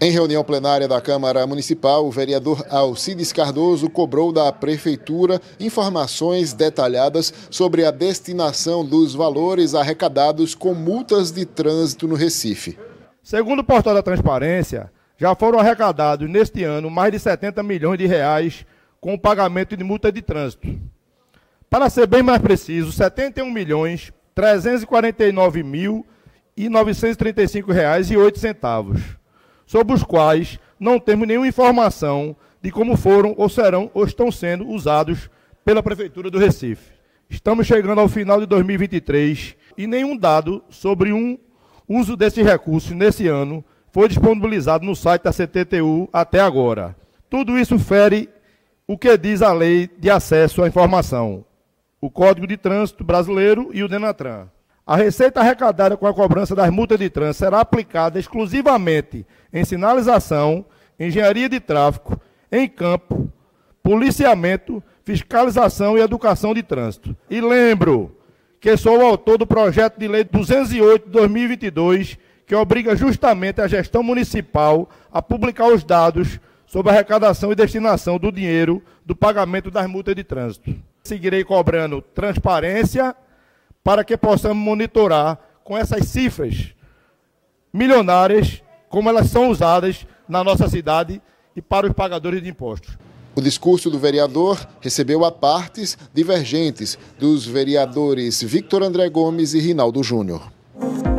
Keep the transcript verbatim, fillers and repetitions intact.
Em reunião plenária da Câmara Municipal, o vereador Alcides Cardoso cobrou da Prefeitura informações detalhadas sobre a destinação dos valores arrecadados com multas de trânsito no Recife. Segundo o portal da Transparência, já foram arrecadados neste ano mais de setenta milhões de reais com o pagamento de multa de trânsito. Para ser bem mais preciso, setenta e um milhões trezentos e quarenta e nove mil novecentos e trinta e cinco reais e oito centavos. Sobre os quais não temos nenhuma informação de como foram ou serão ou estão sendo usados pela Prefeitura do Recife. Estamos chegando ao final de dois mil e vinte e três e nenhum dado sobre um uso desses recursos nesse ano foi disponibilizado no site da C T T U até agora. Tudo isso fere o que diz a Lei de Acesso à Informação, o Código de Trânsito Brasileiro e o DENATRAN. A receita arrecadada com a cobrança das multas de trânsito será aplicada exclusivamente em sinalização, engenharia de tráfego, em campo, policiamento, fiscalização e educação de trânsito. E lembro que sou o autor do projeto de lei duzentos e oito de dois mil e vinte e dois, que obriga justamente a gestão municipal a publicar os dados sobre a arrecadação e destinação do dinheiro do pagamento das multas de trânsito. Seguirei cobrando transparência para que possamos monitorar com essas cifras milionárias, como elas são usadas na nossa cidade e para os pagadores de impostos. O discurso do vereador recebeu apartes divergentes dos vereadores Victor André Gomes e Rinaldo Júnior.